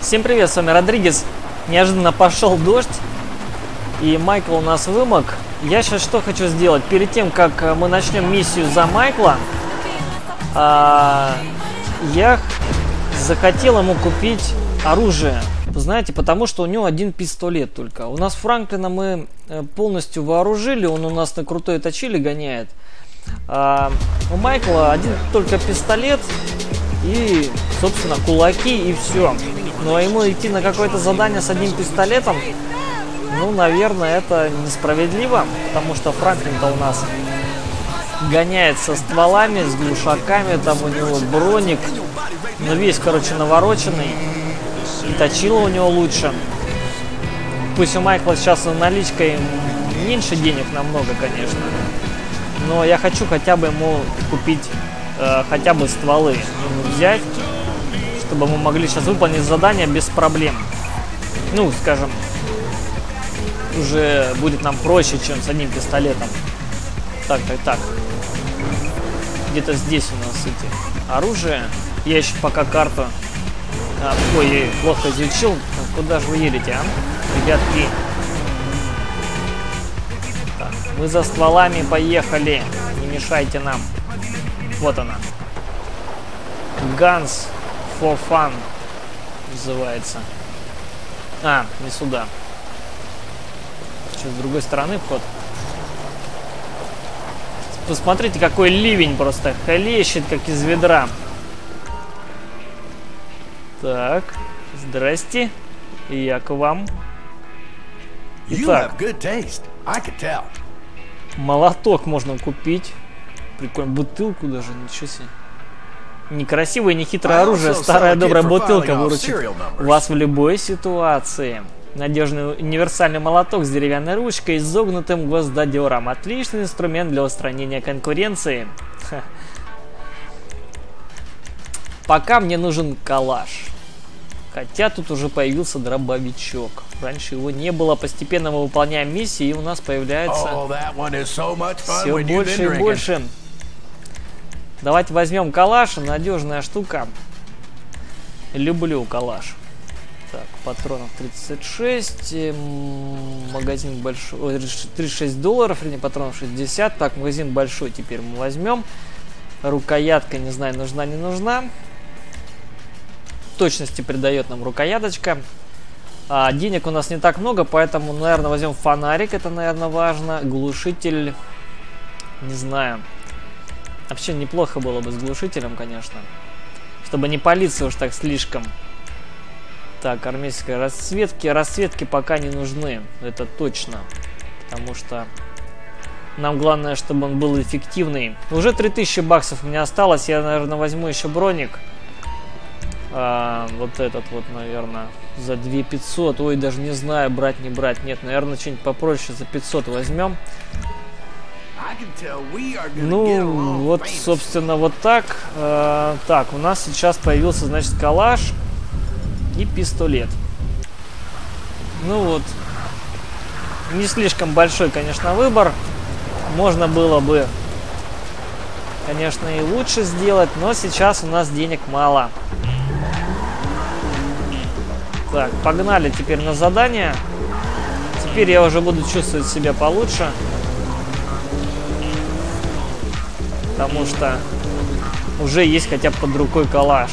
Всем привет, с вами Родригес. Неожиданно пошел дождь, и Майкл у нас вымок. Я сейчас что хочу сделать? Перед тем, как мы начнем миссию за Майкла, я захотел ему купить оружие. Вы знаете, потому что у него один пистолет только. У нас Франклина мы полностью вооружили, он у нас на крутой точиле гоняет. У Майкла один только пистолет и, собственно, кулаки и все. Но ему идти на какое-то задание с одним пистолетом, ну, наверное, это несправедливо, потому что Франклин-то у нас гоняет со стволами, с глушаками, там у него броник, но весь, короче, навороченный, и точило у него лучше. Пусть у Майкла сейчас наличкой меньше денег намного, конечно, но я хочу хотя бы ему купить хотя бы стволы взять, чтобы мы могли сейчас выполнить задание без проблем. Ну, скажем, уже будет нам проще, чем с одним пистолетом. Так. Где-то здесь у нас эти оружие. Я еще пока карту... Ой, я плохо изучил. Куда же вы едете, а? Ребятки. Так, мы за стволами поехали. Не мешайте нам. Вот она. Guns for Fun называется. Не сюда. Что, с другой стороны вход? Посмотрите, какой ливень просто хлещет, как из ведра. Так, здрасте. И я к вам. Итак, молоток можно купить. Прикольно, бутылку даже, ничего себе. Некрасивое, нехитрое оружие, старая добрая бутылка выручит вас в любой ситуации. Надежный универсальный молоток с деревянной ручкой и изогнутым гвоздодером. Отличный инструмент для устранения конкуренции. Пока мне нужен калаш. Хотя тут уже появился дробовичок. Раньше его не было. Постепенно мы выполняем миссии, и у нас появляется все больше и больше. Давайте возьмем калаш, надежная штука. Люблю калаш. Так, патронов 36, магазин большой, $36, патронов 60. Так, магазин большой теперь мы возьмем. Рукоятка, не знаю, нужна, не нужна. Точности придает нам рукояточка. Денег у нас не так много, поэтому, наверное, возьмем фонарик, это, наверное, важно. Глушитель, не знаю. Вообще неплохо было бы с глушителем, конечно. Чтобы не палиться уж так слишком. Так, армейские расцветки. Расцветки пока не нужны. Это точно. Потому что нам главное, чтобы он был эффективный. Уже 3000 баксов у меня осталось. Я, наверное, возьму еще броник. Вот этот вот, наверное, за 2500. Ой, даже не знаю, брать, не брать. Нет, наверное, что-нибудь попроще за 500 возьмем. Ну, вот, собственно, вот так. Так, у нас сейчас появился, значит, калаш и пистолет. Ну вот. Не слишком большой, конечно, выбор. Можно было бы, конечно, и лучше сделать, но сейчас у нас денег мало. Так, погнали теперь на задание. Теперь я уже буду чувствовать себя получше. Потому что уже есть хотя бы под рукой калаш.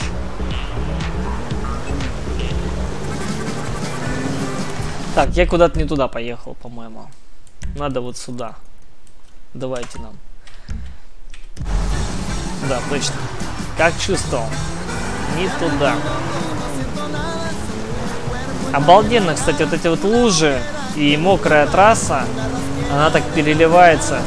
Так, я куда-то не туда поехал, по-моему. Надо вот сюда. Давайте нам. Да, точно. Как чувствовал. Не туда. Обалденно, кстати, вот эти вот лужи и мокрая трасса. Она так переливается.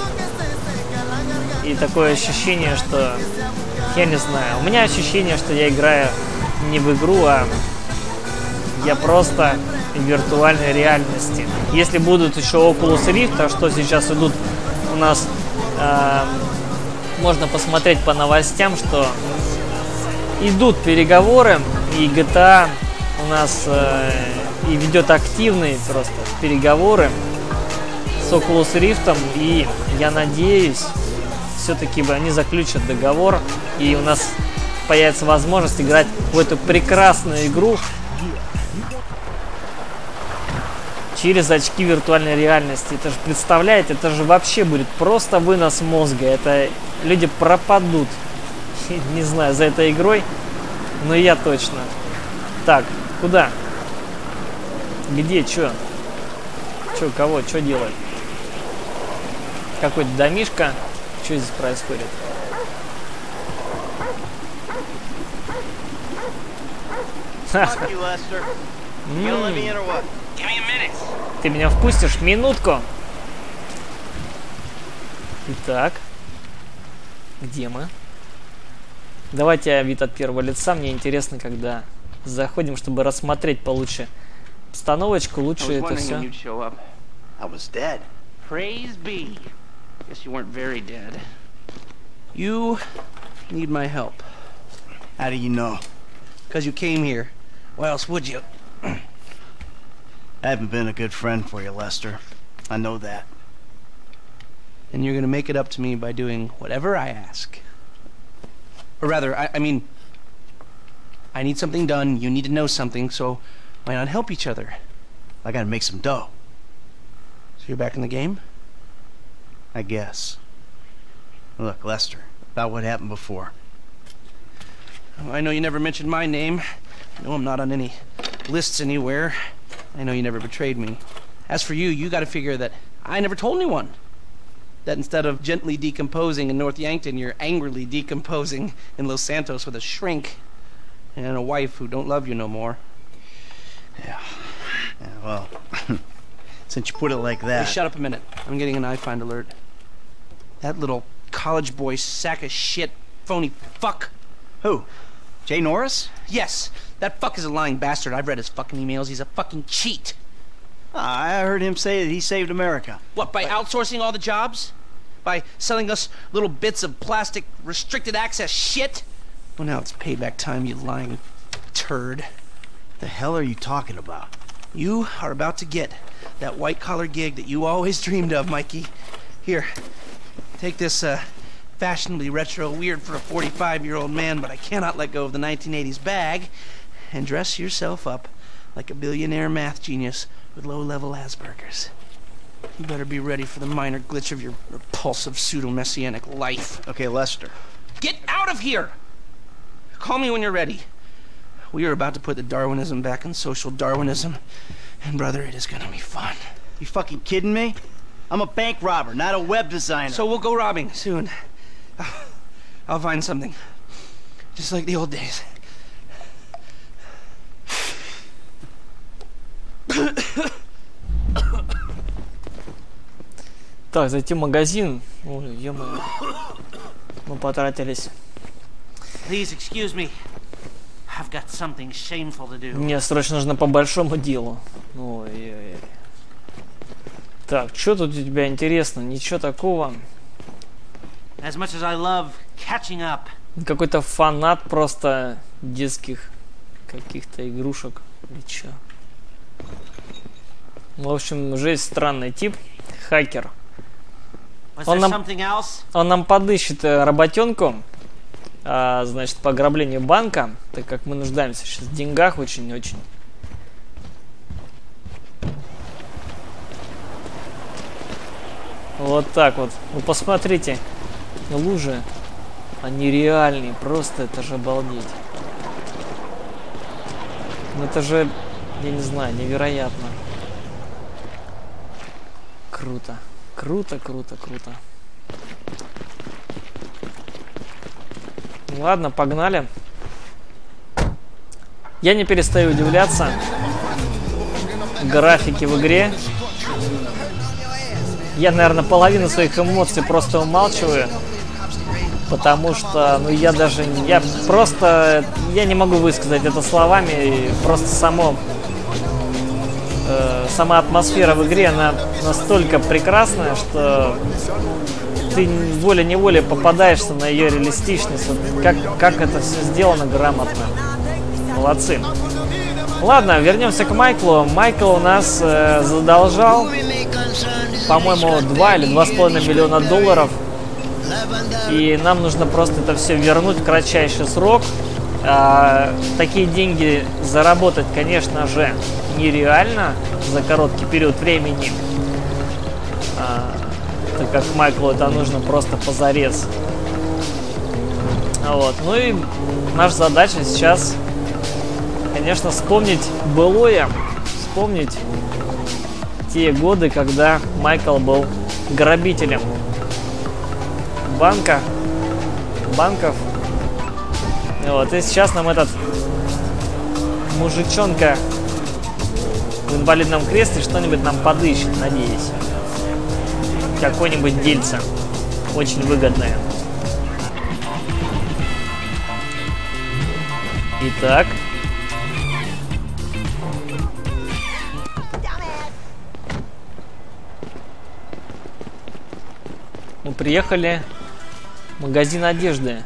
И такое ощущение, что... Я не знаю. У меня ощущение, что я играю не в игру, а я просто в виртуальной реальности. Если будут еще Oculus Rift, а что сейчас идут у нас... можно посмотреть по новостям, что идут переговоры, и GTA у нас и ведет активные просто переговоры с Oculus Rift, и я надеюсь, все-таки они заключат договор, и у нас появится возможность играть в эту прекрасную игру Через очки виртуальной реальности. Это же, представляете, это же вообще будет просто вынос мозга. Это люди пропадут. Не знаю, за этой игрой, но я точно. Так, куда? Где, чё? Чё, кого, чё делать? Какой-то домишка. Что здесь происходит? Ты меня впустишь? Минутку. Итак. Где мы? Давайте вид от первого лица. Мне интересно, когда заходим, чтобы рассмотреть получше обстановочку, лучше это все. You need my help. How do you know? Because you came here. Why else would you? I haven't been a good friend for you, Lester. I know that. And you're gonna make it up to me by doing whatever I ask. Or rather, I mean, I need something done, you need to know something, so why not help each other? I gotta make some dough. So you're back in the game? I guess. Look, Lester, about what happened before. I know you never mentioned my name. I know I'm not on any lists anywhere. I know you never betrayed me. As for you, you gotta figure that I never told anyone. That instead of gently decomposing in North Yankton, you're angrily decomposing in Los Santos with a shrink and a wife who don't love you no more. Yeah, well, since you put it like that... Hey, shut up a minute. I'm getting an iFind alert. That little college boy sack of shit, phony fuck. Who? Jay Norris? Yes, that fuck is a lying bastard. I've read his fucking emails. He's a fucking cheat. I heard him say that he saved America. What, by outsourcing all the jobs? By selling us little bits of plastic restricted access shit? Well, now it's payback time, you lying turd. The hell are you talking about? You are about to get that white-collar gig that you always dreamed of, Mikey. Here, take this, fashionably retro weird for a 45-year-old man, but I cannot let go of the 1980s bag, and dress yourself up like a billionaire math genius with low-level Asperger's. You better be ready for the minor glitch of your repulsive pseudo-messianic life. Okay, Lester. Get out of here! Call me when you're ready. We are about to put the Darwinism back in social Darwinism, and brother, it is gonna be fun. You fucking kidding me? I'm a bank robber, not a web designer. So we'll go robbing soon. I'll find something. Just like the old days. Так, зайти в магазин. Ой, ё-моё. Мы потратились. Please excuse me. I've got something shameful to do. Мне срочно нужно по большому делу. Ой-ой-ой. Так, что тут у тебя интересно? Ничего такого. As much as I love catching up. Какой-то фанат просто детских каких-то игрушек. Или чё? В общем, уже есть странный тип. Хакер. Он нам подыщет работенку, значит, по ограблению банка, так как мы нуждаемся сейчас в деньгах очень-очень. Вот так вот. Вы посмотрите, лужи, они реальные, просто это же обалдеть. Ну это же, я не знаю, невероятно. Круто. Круто, круто, круто. Ладно, погнали. Я не перестаю удивляться графике в игре. Я, наверное, половину своих эмоций просто умалчиваю. Потому что, ну, я не могу высказать это словами. И просто сама атмосфера в игре, она настолько прекрасная, что ты волей-неволей попадаешься на ее реалистичность. Вот как это все сделано грамотно. Молодцы. Ладно, вернемся к Майклу. Майкл у нас задолжал, по-моему, 2 или 2,5 миллиона долларов. И нам нужно просто это все вернуть в кратчайший срок. Такие деньги заработать, конечно же, нереально за короткий период времени, так как Майклу это нужно просто позарез. Вот. Ну и наша задача сейчас, конечно, вспомнить былое, вспомнить те годы, когда Майкл был грабителем банков. Вот, и сейчас нам этот мужичонка в инвалидном кресле что-нибудь нам подыщет, надеюсь. Какое-нибудь дельце. Очень выгодное. Итак. Мы приехали в магазин одежды.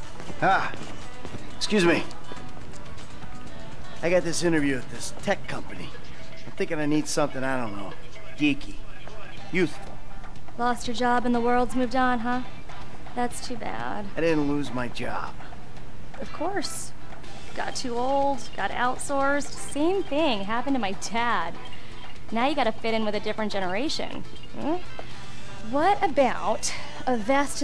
Excuse me. I got this interview at this tech company. I'm thinking I need something, I don't know, geeky, youthful. Lost your job and the world's moved on, huh? That's too bad. I didn't lose my job. Of course. Got too old, got outsourced. Same thing happened to my dad. Now you gotta fit in with a different generation. Hmm? What about a vast...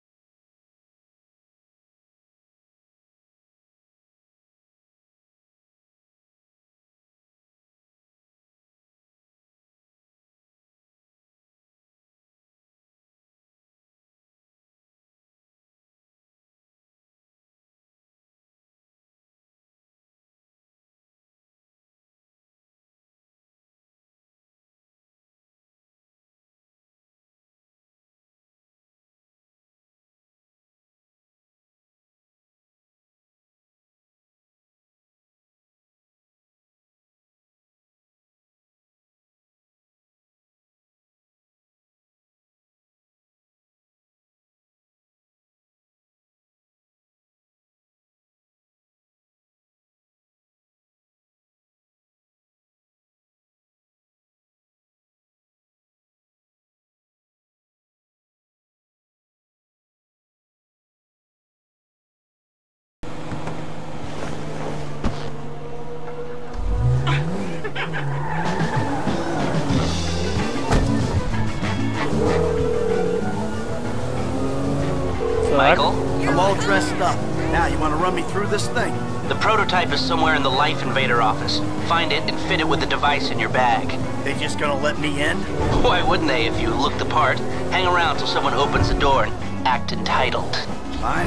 Michael? I'm all dressed up. Now, you want to run me through this thing? The prototype is somewhere in the Life Invader office. Find it and fit it with the device in your bag. They just gonna let me in? Why wouldn't they if you look the part? Hang around till someone opens the door and act entitled. Fine.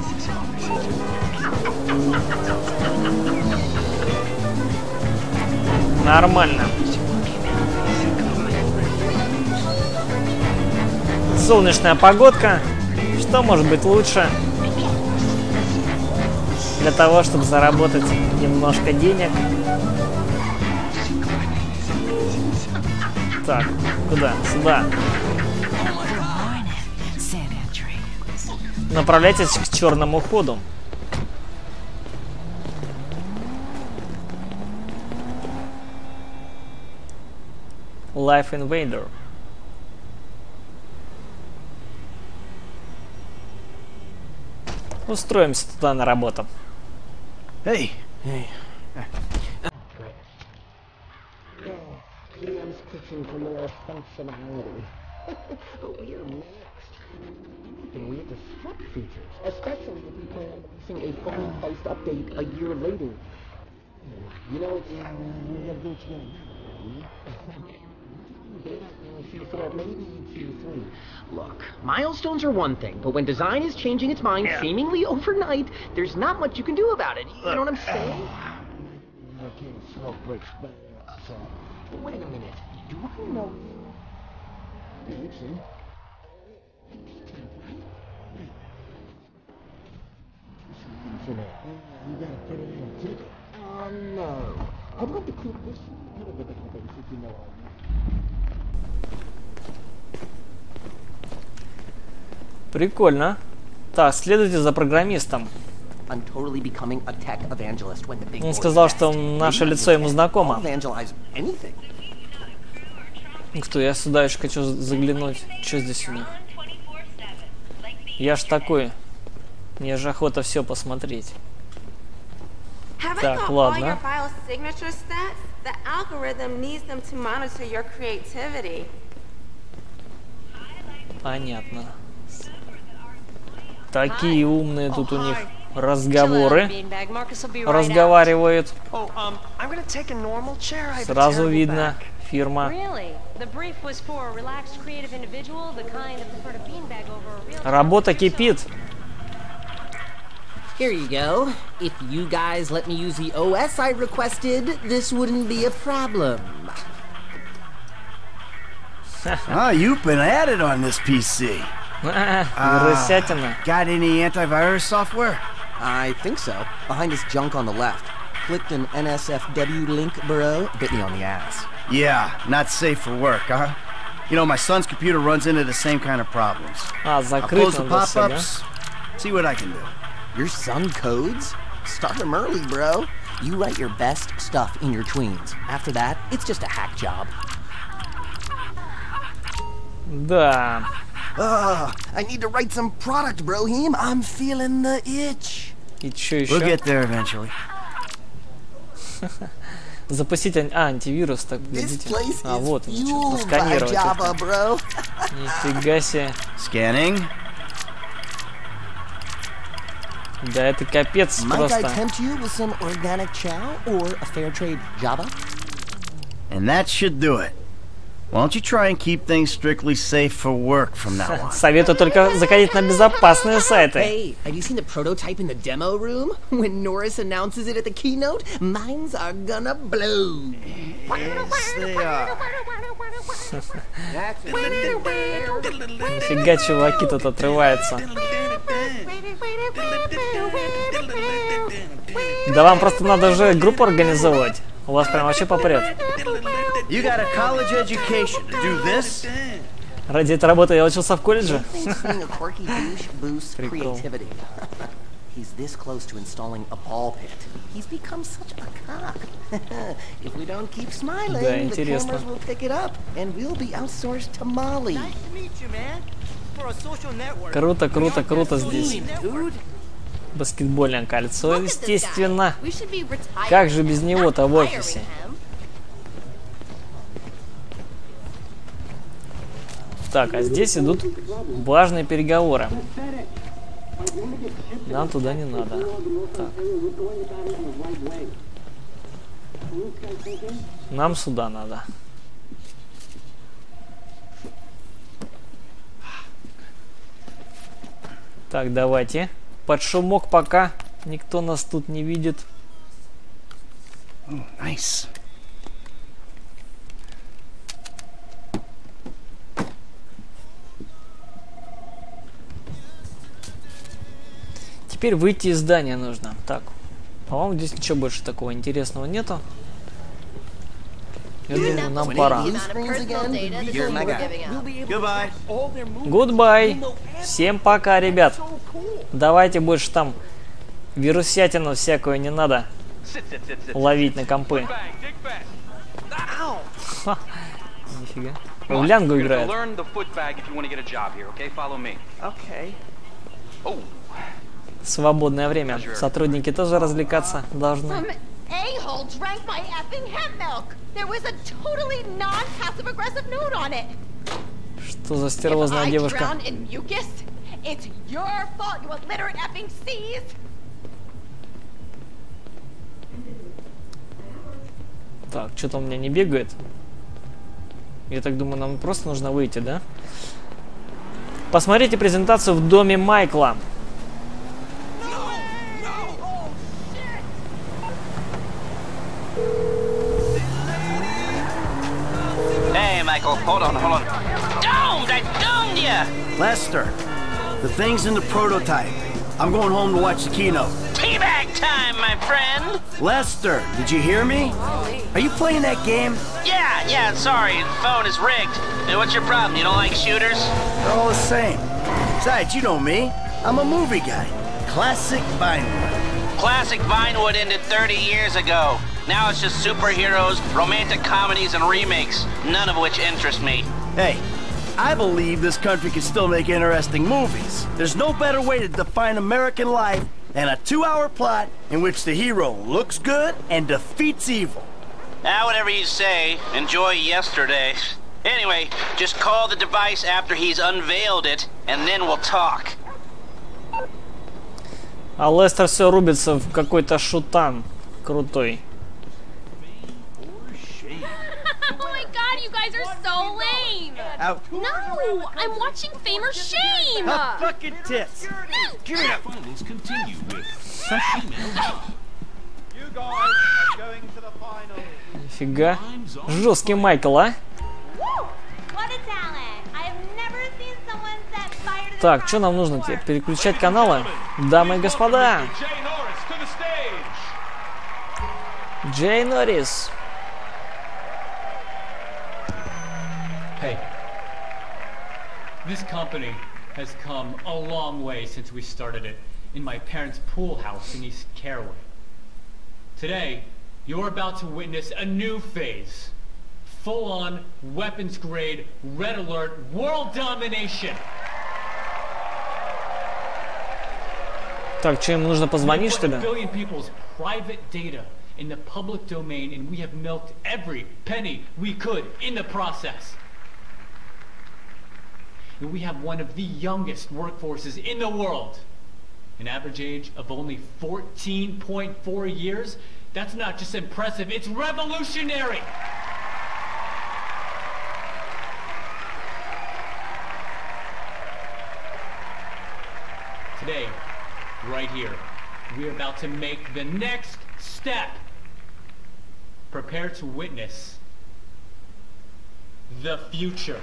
Нормально. Солнечная погодка. Что может быть лучше для того, чтобы заработать немножко денег? Так, куда? Сюда. Направляйтесь к черному ходу. Life Invader. Устроимся туда на работу. Hey. GM's pushing for more functionality. But we're mixed. And we have to swap features, especially if we plan on releasing a fully priced update a year later. You know, we have to maybe Q3. Look, milestones are one thing, but when design is changing its mind seemingly overnight, there's not much you can do about it. You know what I'm saying? I can't smoke bricks, so... Wait a minute. Do I know... Dixon? You gotta put it in a ticket. Oh, no. I'd like to keep this out of the database if you know all that. Прикольно. Так, следуйте за программистом. Он сказал, что наше лицо ему знакомо. Ух ты, я сюда еще хочу заглянуть. Что здесь у них? Я ж такой. Мне же охота все посмотреть. Haven't Так, got all your ладно. biosignature stats? The algorithm needs them to monitor your creativity. Понятно. Такие умные тут у них разговоры. Разговаривают. Сразу видно фирма. Работа кипит. Here you go. If you guys let me use the OS I requested, this wouldn't be a problem. Ah, you've been at it on this PC. Вирусятина. Got any antivirus software? I think so. Behind this junk on the left. Clicked an NSFW link, bro. Bit me on the ass. Yeah, not safe for work, huh? You know, my son's computer runs into the same kind of problems. А, I'll закрыть close the надо все, да? pop-ups, see what I can do. Your son codes? Start him early, bro. You write your best stuff in your tweens. After that, it's just a hack job. Да. I need to write some product, Brohim. I'm feeling the itch. И чё We'll еще? get there eventually. Запустить антивирус, так, This погодите. place А, is вот он, что-то fueled by сканировать. Java, это. bro. Нифига себе. Scanning. Да это капец Might I просто. tempt you with some organic chow or a fair trade Java? And that should do it. Why don't you try and keep things strictly safe for work from now on? Советую только заходить на безопасные сайты. Hey, have you seen the prototype in the demo room? When Norris announces it at the keynote, minds are gonna blow. Yes, they are. Нифига, чуваки тут отрываются. Да вам просто надо уже группу организовывать. У вас прям вообще попрет. You got a college education to do this? Ради этой работы я учился в колледже. Being a quirky douche boosts Прикол. creativity. He's this close to installing a ball pit. He's become such a cock. If we don't keep smiling, Да, the интересно. cameras will pick it up, and we'll be outsourced to Molly. Круто, круто, круто здесь. Баскетбольное кольцо, естественно. Как же без него-то в офисе? Так, а здесь идут важные переговоры. Нам туда не надо. Так. Нам сюда надо. Так, давайте. Под шумок, пока никто нас тут не видит. Oh, nice. Теперь выйти из здания нужно. Так, по-моему, здесь ничего больше такого интересного нету. Я думаю, нам пора. Goodbye. Goodbye. Всем пока, ребят. Давайте больше там вирусятину всякую не надо ловить на компы. Ха, нифига. В лянгу играет. Свободное время. Сотрудники тоже развлекаться должны. A-hole drank my effing hemp milk. There was a totally non-passive-aggressive note on it. Что за стервозная девушка? If I drown in mucus, it's your fault, you illiterate effing seas. Так, что-то у меня не бегает. Я так думаю, нам просто нужно выйти, да? Посмотрите презентацию в доме Майкла. Hey, Michael, hold on. Domed! I domed ya! Lester, the thing's in the prototype. I'm going home to watch the keynote. Teabag time, my friend! Lester, did you hear me? Are you playing that game? Yeah, sorry, the phone is rigged. Hey, what's your problem? You don't like shooters? They're all the same. Besides, you know me. I'm a movie guy. Classic Vinewood. Classic Vinewood ended 30 years ago. Now it's just superheroes, romantic comedies, and remakes, none of which interest me. Hey, I believe this country can still make interesting movies. There's no better way to define American life and a 2-hour plot in which the hero looks good and defeats evil. Whatever you say. Enjoy yesterday. Anyway, just call the device after he's unveiled it, and then we'll talk. А Лестер все рубится в какой-то шутан крутой. Oh my god, you guys are so lame! No, I'm watching Fame or Shame! Fucking tits. Finals continue with Sashimi. You guys are going to the final. Нифига. Жесткий Майкл, а? Так, что нам нужно теперь? Переключать каналы? Дамы и господа! Джей Норрис. Hey, this company has come a long way since we started it in my parents' pool house in East Caraway. Today, you're about to witness a new phase. Full-on, weapons-grade, red alert, world domination! Так, что им нужно позвонить, что ли? Billion people's private data in the public domain, and we have milked every penny we could in the process. And we have one of the youngest workforces in the world. An average age of only 14.4 years. That's not just impressive, it's revolutionary! Today, right here, we're about to make the next step. Prepare to witness the future.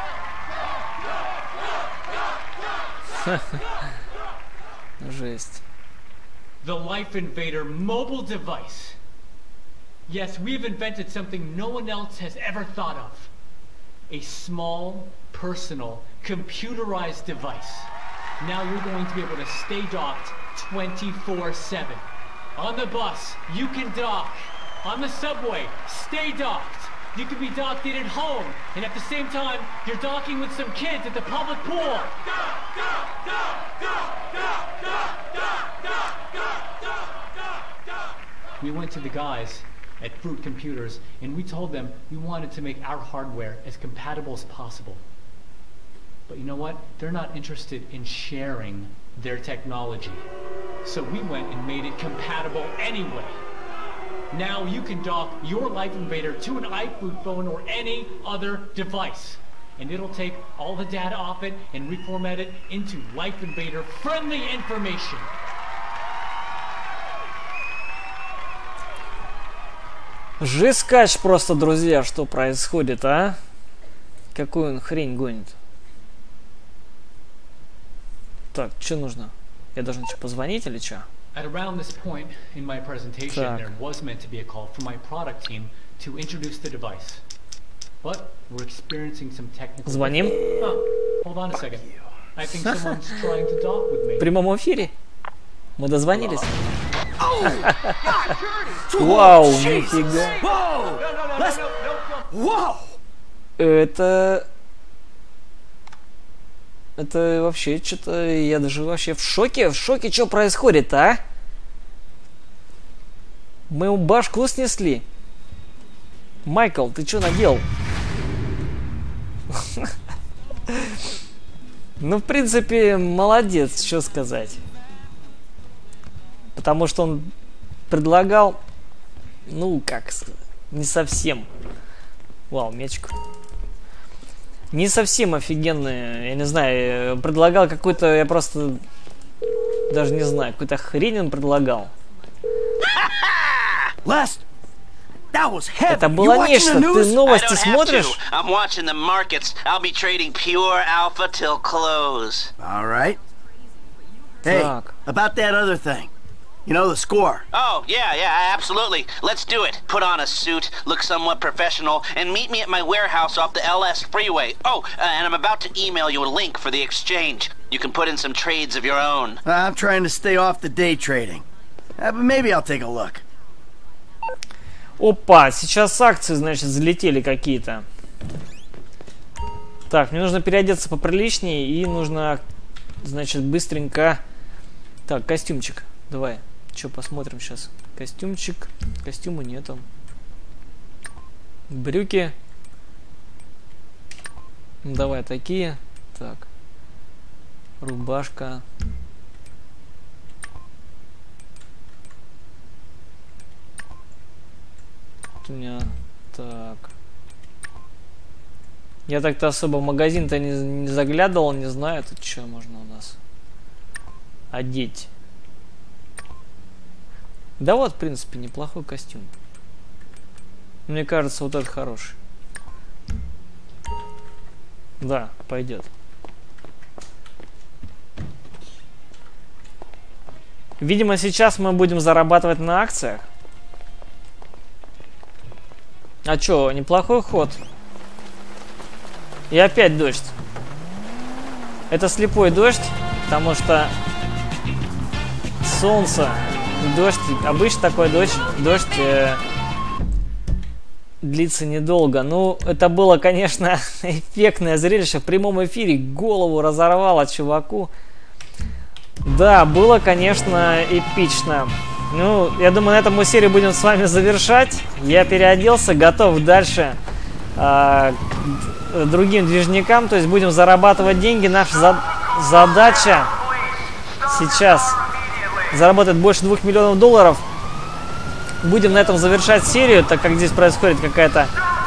Жесть. The Life Invader mobile device. Yes, we've invented something no one else has ever thought of. A small, personal, computerized device. Now you're going to be able to stay docked 24/7. On the bus, you can dock. On the subway, stay docked. You can be docked in at home, and at the same time, you're docking with some kids at the public pool. We went to the guys at Fruit Computers, and we told them we wanted to make our hardware as compatible as possible. But you know what? They're not interested in sharing their technology. So we went and made it compatible anyway. Now you can dock your Life Invader to an iFruit phone or any other device. And it'll take all the data off it and reformat it into Life Invader friendly information. Жескач просто, друзья, что происходит, а? Какую он хрень гонит? Так, что нужно? Я должен что, позвонить или что? At around this point in my presentation, there was meant to be a call from my product team to introduce the device. But we're experiencing some technical... Звоним. Oh, hold on a second. I think someone's trying to dock with me. В прямом эфире? Мы дозвонились? Вау, нифига. Это вообще что-то... Я даже вообще в шоке. В шоке, что происходит, а? Мы ему башку снесли. Майкл, ты что наделал? Ну, в принципе, молодец, что сказать. Потому что он предлагал... Ну, как сказать... Не совсем. Вау, мячик. Не совсем офигенный, я не знаю, предлагал какой-то, я просто даже не знаю, какую-то хрень он предлагал. Это было нечто, ты новости смотришь? You know the score. Oh, yeah, absolutely. Let's do it. Put on a suit, look somewhat professional, and meet me at my warehouse off the LS freeway. Oh, and I'm about to email you a link for the exchange. You can put in some trades of your own. I'm trying to stay off the day trading. But maybe I'll take a look. Опа, сейчас акции, значит, залетели какие-то. Так, мне нужно переодеться поприличнее и нужно, значит, быстренько... Так, костюмчик. Давай, что посмотрим сейчас. Костюмчик. Костюма нету. Брюки. Давай такие. Так. Рубашка. Тут у меня... Так. Я так-то особо в магазин-то не заглядывал, не знаю, тут что можно у нас одеть. Да вот, в принципе, неплохой костюм. Мне кажется, вот этот хороший. Да, пойдет. Видимо, сейчас мы будем зарабатывать на акциях. А чё, неплохой ход. И опять дождь. Это слепой дождь, потому что солнце, дождь, обычно такой дождь длится недолго. Ну, это было, конечно, эффектное зрелище. В прямом эфире голову разорвало чуваку. Да, было, конечно, эпично. Ну, я думаю, на этом мы серию будем с вами завершать. Я переоделся, готов дальше другим движникам, то есть будем зарабатывать деньги. Наша задача сейчас заработать больше 2 миллионов долларов. Будем на этом завершать серию, так как здесь происходит какая-то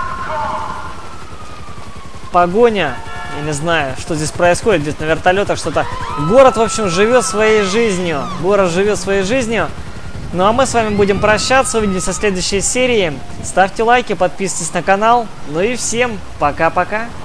погоня. Я не знаю, что здесь происходит, здесь на вертолетах что-то. Город, в общем, живет своей жизнью. Город живет своей жизнью. Ну а мы с вами будем прощаться, увидимся в следующей серии. Ставьте лайки, подписывайтесь на канал. Ну и всем пока-пока.